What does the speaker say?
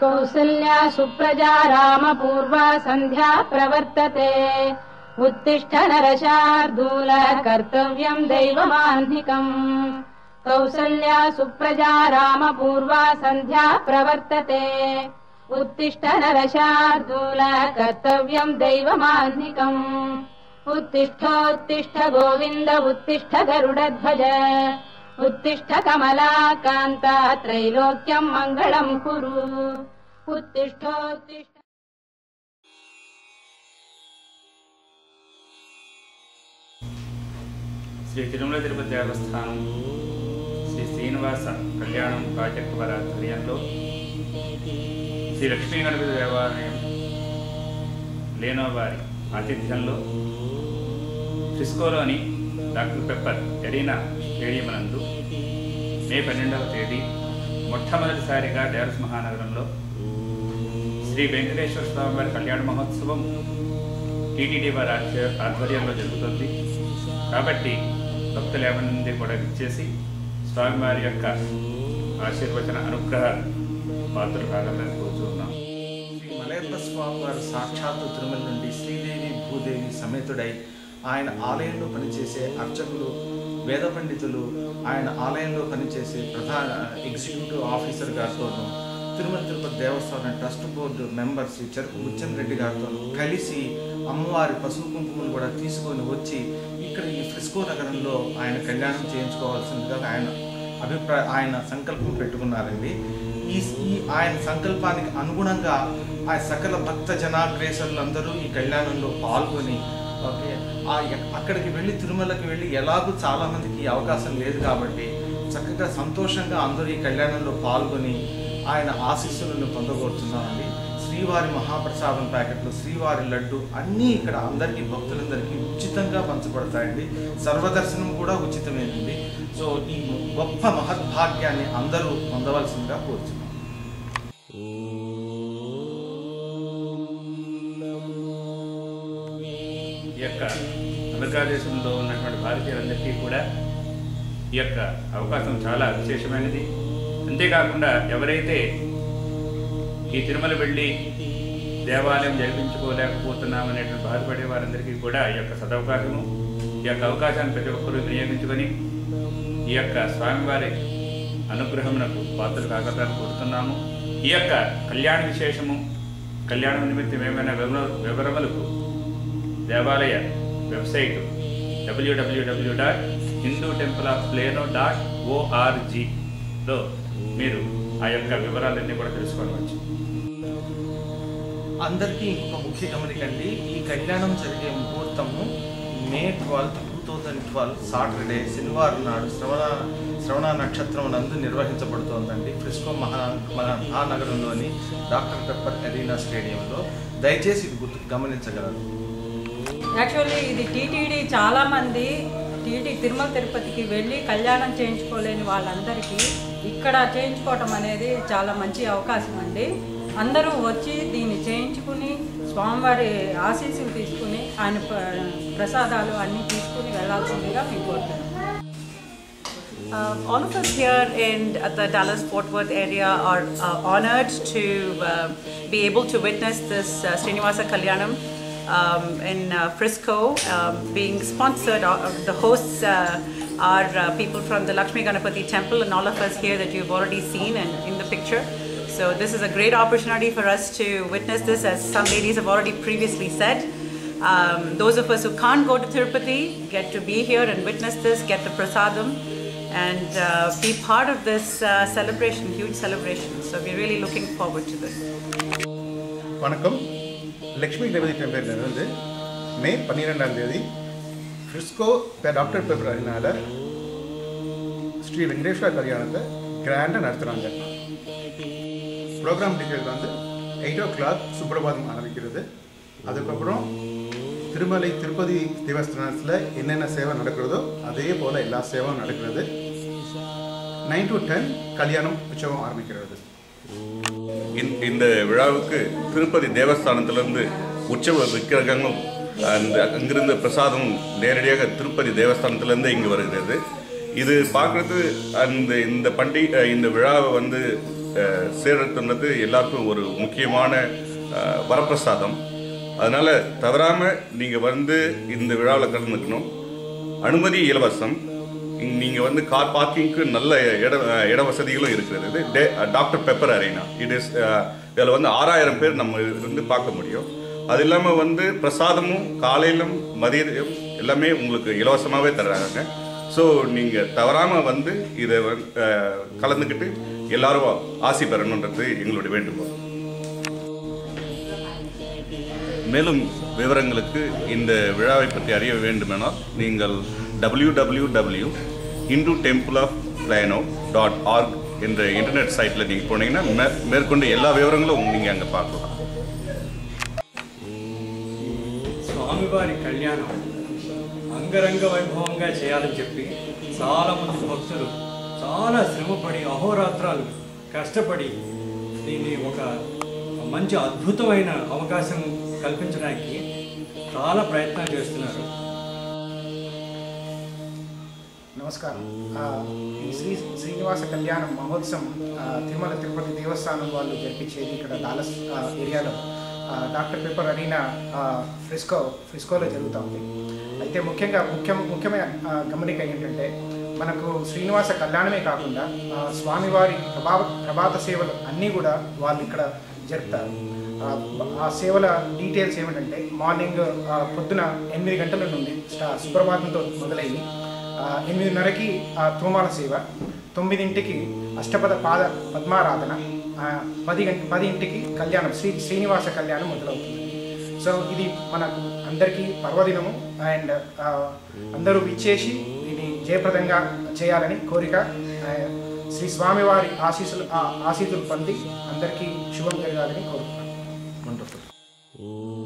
कौसल्या सुप्रजा रामपूर्वा सन्ध्या प्रवर्तते उत्तिष्ठ नरशार्दूल कर्तव्यम् दैवमाह्निकम् कौसल्या सुप्रजा रामपूर्वा सन्ध्या प्रवर्तते उत्तिष्ठ नरशार्दूल कर्तव्यम् दैवमाह्निकम् उत्तिष्ठोत्तिष्ठ गोविन्द उत्तिष्ठ गरुडध्वज उत्तिष्ठ कमलाकान्ता त्रैलोक्यम् मङ्गलम् कुरु उत्तिष्ठोत्तिष्ठ। श्री तिरुमला तिरुपति देवस्थानम श्री श्रीनिवास कल्याणम प्राजెక్ట్ వారి ఆధ్వర్యంలో శ్రీ లక్ష్మీ గణపతి దేవాలయం లేనోవారి ఆతిథ్యంలో ఫ్రిస్కోలోని డాక్టర్ పెప్పర్ ఎరీనా స్టేడియం నందు మే 12వ తేదీ మొట్టమొదటిసారిగా డాలస్ మహానగరంలో శ్రీ వెంకటేశ్వర స్వామి వారి కళ్యాణ మహోత్సవం TTD వారి ఆధ్వర్యంలో జరుగుతుంది కాబట్టి భక్తులు ఏమనుంది కూడా విచ్చేసి స్వామివారి యొక్క ఆశీర్వచన అనుగ్రహ పాత్రలు కాగలని కోరుతున్నాం. శ్రీ మలయప్ప స్వామి వారు సాక్షాత్తు తిరుమల నుండి శ్రీదేవి భూదేవి సమేతుడై ఆయన ఆలయంలో పనిచేసే అర్చకులు వేద పండితులు ఆయన ఆలయంలో పనిచేసే ప్రధాన ఎగ్జిక్యూటివ్ ఆఫీసర్ గారితోనూ Tirumala Tirupati Devasthanam trust board member Shri చెరుకు ముచ్చన్ రెడ్డి గారితో కలిసి అమ్మవారి పసుపు కుంకుమను కూడా తీసుకొని వచ్చి ఇక్కడ ఈ ఫ్రిస్కో నగరంలో ఆయన కళ్యాణం చేయించుకోవాల్సిందిగా ఆయన సంకల్పం పెట్టుకున్నారండి. ఈ ఆయన సంకల్పానికి అనుగుణంగా ఆ సకల భక్త జనాగ్రేసరులందరూ ఈ కళ్యాణంలో పాల్గొని అక్కడికి వెళ్ళి తిరుమలకి వెళ్ళి ఎలాగూ చాలామందికి ఈ అవకాశం లేదు కాబట్టి చక్కగా సంతోషంగా అందరూ ఈ కళ్యాణంలో పాల్గొని ఆయన ఆశీస్సులను పొందగోరుతున్నామండి. శ్రీవారి మహాప్రసాదం ప్యాకెట్లు, శ్రీవారి లడ్డు అన్నీ ఇక్కడ అందరికీ భక్తులందరికీ ఉచితంగా పంచబడతాయండి. సర్వదర్శనం కూడా ఉచితమేనండి. సో ఈ గొప్ప మహద్భాగ్యాన్ని అందరూ పొందవలసిందిగా కోరుతున్నాం. ఈ యొక్క అమెరికా దేశంలో ఉన్నటువంటి భారతీయులందరికీ కూడా ఈ యొక్క అవకాశం చాలా విశేషమైనది. అంతేకాకుండా ఎవరైతే ఈ తిరుమల వెళ్ళి దేవాలయం జరిపించుకోలేకపోతున్నామనేటువంటి బాధపడే వారందరికీ కూడా ఈ యొక్క సదవకాశము, ఈ యొక్క అవకాశాన్ని ప్రతి ఒక్కరూ వినియోగించుకొని ఈ యొక్క స్వామివారి అనుగ్రహమునకు పాత్రలు కాగలని కోరుతున్నాము. ఈ యొక్క కళ్యాణ విశేషము, కళ్యాణం నిమిత్తం ఏమైనా వివరములకు దేవాలయ వెబ్సైట్ www.hindutempleofplano.org మీరు ఆ యొక్క వివరాలన్నీ కూడా తెలుసుకోవచ్చు. అందరికీ ఇంకొక ముఖ్య గమనికండి, ఈ కళ్యాణం జరిగే ముహూర్తము మే 12, 2012 సాటర్డే శనివారం నాడు శ్రవణ నక్షత్రం నందు నిర్వహించబడుతోందండి. ఫ్రిస్కో మహానగరంలోని డాక్టర్ పెప్పర్ ఎరీనా స్టేడియంలో. దయచేసి ఇది గమనించగలరు. యాక్చువల్లీ ఇది TTD చాలామంది తిరుమల తిరుపతికి వెళ్ళి కళ్యాణం చేయించుకోలేని వాళ్ళందరికీ ఇక్కడ చేయించుకోవటం అనేది చాలా మంచి అవకాశం అండి. అందరూ వచ్చి దీన్ని చేయించుకుని స్వామివారి ఆశీస్సులు తీసుకుని ఆయన ప్రసాదాలు అన్నీ తీసుకుని వెళ్ళాల్సిందిగా మేము కోరుతున్నాం. All of us here at the Dallas-Fort Worth area are honored to be able to witness this Srinivasa Kalyanam in Frisco, being sponsored. The hosts are people from the Lakshmi Ganapati temple and all of us here that you've already seen and in the picture. So this is a great opportunity for us to witness this, as some ladies have already previously said. Those of us who can't go to Tirupati get to be here and witness this, get the prasadam and be part of this celebration, huge celebration. So we're really looking forward to this. வணக்கம். Lakshmi Ganapathi டெம்பிளிலிருந்து May 12ஆம் தேதி Frisco Doctor Pepper அரினால ஸ்ரீ வெங்கடேஸ்வர கல்யாணத்தை கிராண்டாக நடத்துகிறாங்க. Program detail வந்து 8 o'clock Suprabhatam ஆரம்பிக்கிறது. அதுக்கப்புறம் திருமலை திருப்பதி தேவஸ்தானத்தில் என்னென்ன சேவை நடக்கிறதோ அதே போல் எல்லா சேவையும் நடக்கிறது. 9 to 10 கல்யாணம் உற்சவம் ஆரம்பிக்கிறது. இந்த விழாவுக்கு திருப்பதி தேவஸ்தானத்திலிருந்து உற்சவ விக்கிரகங்களும் அங்கிருந்த பிரசாதம் நேரடியாக திருப்பதி தேவஸ்தானத்திலிருந்து இங்கு வருகிறது. இது பார்க்குறது இந்த பண்டிகை இந்த விழாவை வந்து சேர்றதுன்றது எல்லாருக்கும் ஒரு முக்கியமான வரப்பிரசாதம். அதனால் தவறாமல் நீங்கள் வந்து இந்த விழாவில் கலந்துக்கணும். அனுமதி இலவசம். நீங்கள் வந்து கார் பார்க்கிங்க்கு நல்ல இட வசதிகளும் இருக்கிறது. டாக்டர் பெப்பர் அரேனா இதில் வந்து 6000 பேர் நம்ம வந்து பார்க்க முடியும். அது இல்லாமல் வந்து பிரசாதமும் காலையிலும் மதியம் எல்லாமே உங்களுக்கு இலவசமாகவே தர்றாங்க. ஸோ நீங்கள் தவறாமல் வந்து இதை கலந்துக்கிட்டு எல்லாரும் ஆசி பெறணுன்றது எங்களுடைய வேண்டுகோள். மேலும் விவரங்களுக்கு இந்த விழாவை பற்றி அறிய வேண்டுமெனால் நீங்கள் www.hindutempleofplano.org என்ற இன்டர்நெட் சைட்டில் நீங்கள் போனீங்கன்னா மேற்கொண்டு எல்லா விவரங்களும் நீங்கள் அங்கே பார்க்கலாம். స్వామివారి కళ్యాణం అంగరంగ వైభవంగా చేయాలని చెప్పి చాలామంది భక్తులు చాలా శ్రమపడి అహోరాత్రాలు కష్టపడి దీన్ని ఒక మంచి అద్భుతమైన అవకాశం కల్పించడానికి చాలా ప్రయత్నాలు చేస్తున్నారు. నమస్కారం. ఈ శ్రీనివాస కళ్యాణం మహోత్సవం తిరుమల తిరుపతి దేవస్థానం వాళ్ళు జరిపించేది ఇక్కడ డాలస్ ఏరియాలో డాక్టర్ పెప్పర్ అరీనా ఫ్రిస్కోలో జరుగుతుంది. అయితే ముఖ్యమైన గమనిక ఏంటంటే మనకు శ్రీనివాస కళ్యాణమే కాకుండా స్వామివారి ప్రభాత సేవలు అన్నీ కూడా వాళ్ళు ఇక్కడ జరుపుతారు. ఆ సేవల డీటెయిల్స్ ఏమిటంటే మార్నింగ్ పొద్దున 8 గంటల నుండి సుప్రభాతంతో మొదలయ్యి 8:30కి thomala సేవ, 9ంటికి పద్మారాధన, 10ంటికి కళ్యాణం శ్రీనివాస కళ్యాణం మొదలవుతుంది. సో ఇది మనకు అందరికీ పర్వదినము అండ్ అందరూ విచ్చేసి ఇది జయప్రదంగా చేయాలని కోరిక. శ్రీ స్వామివారి ఆశీస్సులు పొంది అందరికీ శుభం జరగాలని కోరుతున్నాను. వండర్ఫుల్.